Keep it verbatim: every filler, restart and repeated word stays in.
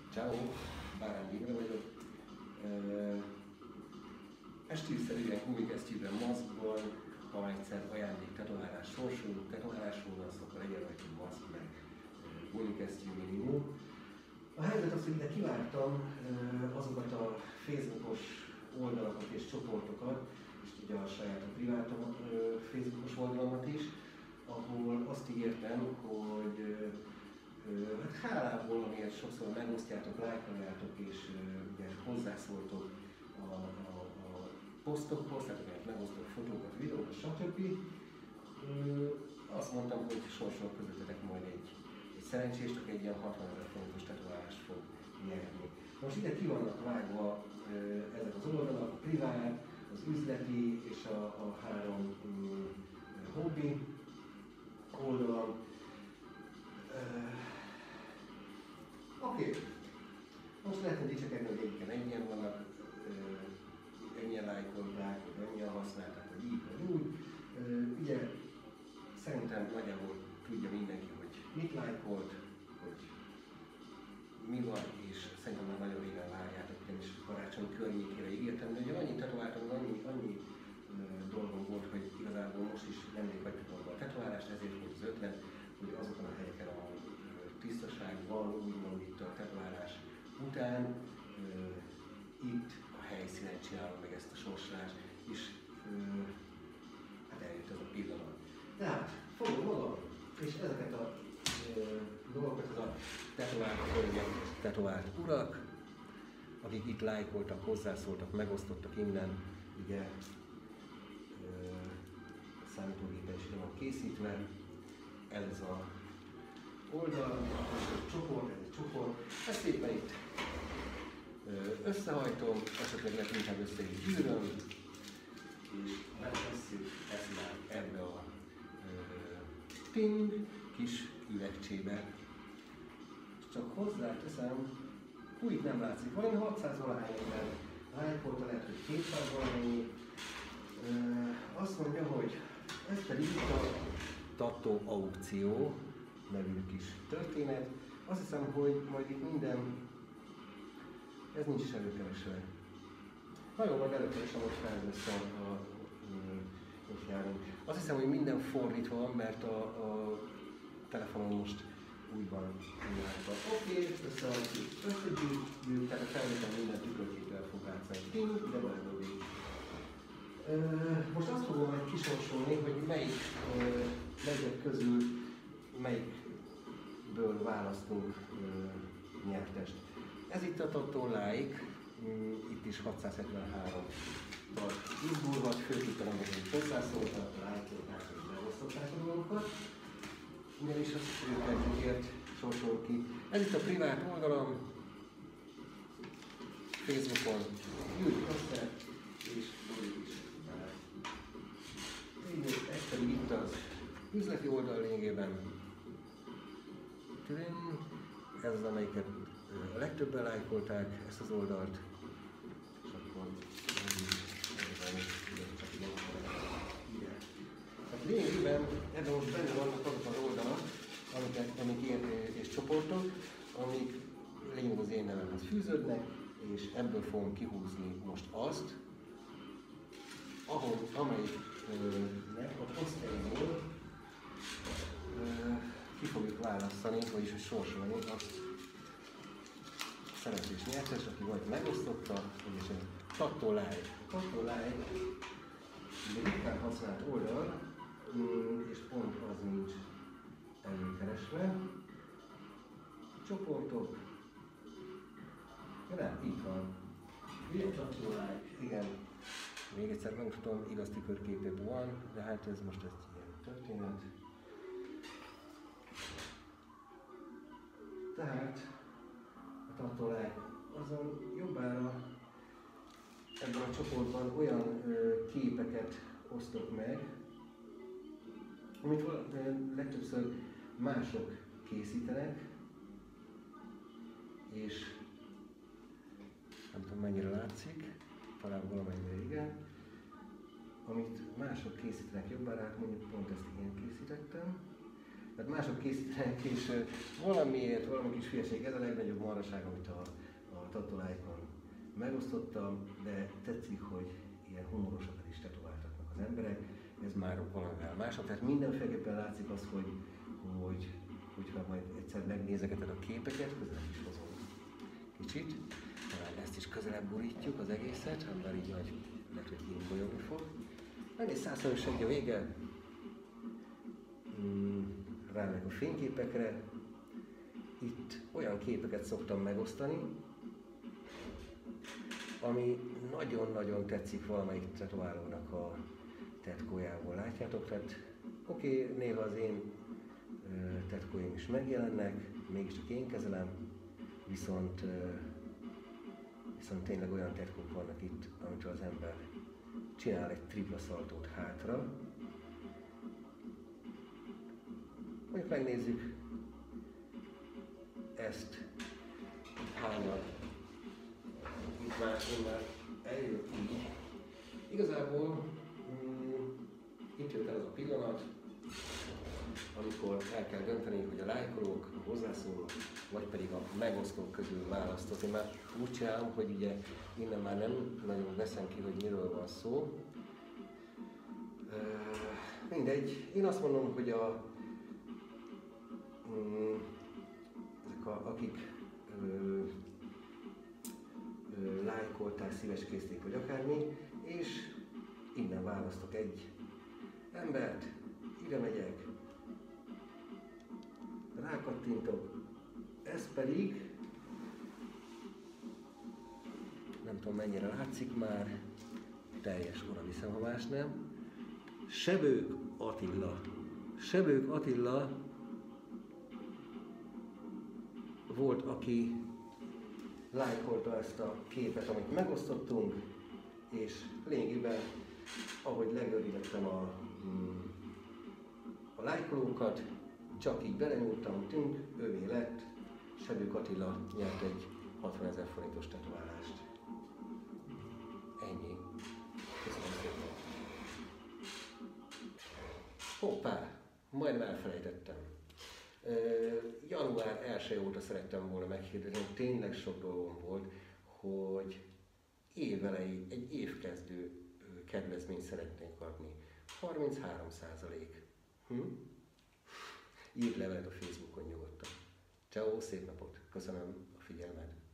Ciao, Bárány Imre vagyok. Estílszerűen gumikesztyűben, maszkban, ha egyszer ajándék tetoválás sorsul, tetoválásról van szó, akkor legyen rajta maszk, meg gumikesztyű minimum. A helyzet az, hogy ide kivártam azokat a Facebookos oldalakat és csoportokat, és ugye a saját a privátom Facebookos oldalamat is, ahol azt ígértem, hogy hát hálából, amiért sokszor megosztjátok, lájkoljátok és ugye hozzászóltok a, a, a posztokhoz, tehát amiért megosztok fotókat, videókat, stb. Azt mondtam, hogy sorsolok közöttetek majd egy, egy szerencsés, csak egy ilyen hatvanezer forintos tetoválást fog nyerni. Most ide ki vannak vágva ezek az oldalak, a privát, az üzleti és a, a három um, hobbi oldalam. Oké, okay. Most lehetne dicsekedni, hogy egyiken ennyien vannak, ennyien lájkolták, vagy ennyien használták, vagy így, vagy úgy. Ugye szerintem nagyjából tudja mindenki, hogy mit lájkolt, hogy mi van, és szerintem már nagyon régen várjátok, ugyanis karácsony környékére ígértem, de ugye annyit tetováltam, annyi, annyi dolgom volt, hogy igazából most is nemrég hagytuk abba a tetoválást, ezért volt az ötlet, hogy azokon a helyeken, ahol tisztaság van, úgymond itt a tetoválás után, uh, itt a helyszínen csinálom meg ezt a sorsolást, és uh, hát eljött ez a pillanat. Tehát fogom magam, és ezeket a uh, dolgokat, az a tetovált hölgyek, tetovált urak, akik itt lájkoltak, hozzászóltak, megosztottak innen, ugye uh, számítógépen is van készítve, ez a oldal, ez egy csoport, ez egy csoport, ezt szépen itt összehajtom, esetleg lehet inkább össze is gyűröm, és beletesszük ezt már ebbe a ting kis üvegcsébe. És csak hozzáteszem, hú, itt nem látszik, valami hatszáz valahány ember lájkolta, lehet, hogy kétszáz valamennyi. Azt mondja, hogy ez pedig itt a Tattoo aukció nevű kis történet. Azt hiszem, hogy majd itt minden, ez nincs is előkeresve. Nagyon majd előkeresem, hogy felveszem a, a, ott járunk. Azt hiszem, hogy minden fordítva van, mert a, a telefonon most úgy van csinálva. Oké, összehajtjuk, összegyűjtjük, tehát a felvétel minden tükörképpel fog átszállni. Ting, ide beledobjuk. Most azt fogom majd kisorsolni, hogy melyik megyek közül melyikből választunk nyertest. Ez itt a Tattoo Like, itt is hatszázhetvenhárom tart izgulvat, főképpen amikor hozzászóltak, lájkolták és megosztották a dolgokat. Ugyanis azt őket sorsol ki. Ez itt a privát oldalam, Facebookon, gyűjtjük össze és dobjuk is. Ez pedig itt az üzleti oldal lényegében. Ez az, amelyiket a legtöbben lájkolták ezt az oldalt. És akkor hát lényegében ebben most benne vannak azok az oldalak, amiket, amik én és csoportok, amik lényeg az én nevemhez fűződnek, és ebből fogom kihúzni most azt, ahol, amelyiknek a posztjaiból ki fogjuk választani, vagyis hogy sorsolni azt szerencsés nyertes, aki vagy megosztotta, vagyis egy Tattoo Like. Tattoo Like egy ritkán használt oldal, és pont az nincs előkeresve. Csoportok. Ja, nem, itt van. Ugye Tattoo Like? Igen. Még egyszer megmutatom, igaz tükörképében van, de hát ez most egy ilyen történet. Tehát a Tattoo Like azon jobbára ebben a csoportban olyan ö, képeket osztok meg, amit ö, legtöbbször mások készítenek, és nem tudom mennyire látszik, talán valamennyire igen, amit mások készítenek jobbára, hát mondjuk pont ezt én készítettem. mert mások készítenek, és valamiért, valami kis hülyeség, ez a legnagyobb marhaság, amit a, a tatulájkon megosztottam, de tetszik, hogy ilyen humorosokat is tetováltatnak az emberek, ez már valamivel mások, tehát mindenféleképpen látszik az, hogy, hogy hogyha majd egyszer megnézegeted a képeket, közelebb is hozom kicsit, talán ezt is közelebb borítjuk az egészet, hát már így nagy, lehet, hogy így bolyogni fog. Megnéz százszerűs a vége, hmm, rámegyek a fényképekre, itt olyan képeket szoktam megosztani, ami nagyon-nagyon tetszik valamelyik tetoválónak a tetkójából, látjátok? Tehát oké, okay, néha az én uh, tetkóim is megjelennek, mégiscsak én kezelem, viszont, uh, viszont tényleg olyan tetkók vannak itt, amitől az ember csinál egy tripla szaltót hátra. Mondjuk megnézzük ezt, itt hányan, itt már, én már eljövök így. Igazából mm, itt jött el az a pillanat, amikor el kell dönteni, hogy a lájkolók, a hozzászólók, vagy pedig a megosztók közül választok. Én már úgy csinálom, hogy ugye innen már nem nagyon veszem ki, hogy miről van szó. Mindegy, én azt mondom, hogy a, mm, ezek a, akik ö, ö, lájkolták, szíveskézték, vagy akármi, és innen választok egy embert, ide megyek, rákattintok, ez pedig, nem tudom mennyire látszik már, teljes oda viszem, ha más nem, Sebők Attila. Sebők Attila volt, aki lájkolta ezt a képet, amit megosztottunk, és lényegében, ahogy legörülöttem a, a lájkolókat, csak így belenyúltam, tünk, ővé lett, Sebők Attila nyert egy hatvanezer forintos tetoválást. Ennyi. Köszönöm szépen. Hoppá, majdnem elfelejtettem. Uh, január elseje óta szerettem volna meghirdetni, tényleg sok dolgom volt, hogy évelei, egy évkezdő kedvezményt szeretnék adni. harminchárom százalék. Hm? Írd levelet a Facebookon nyugodtan. Ciao, szép napot! Köszönöm a figyelmet!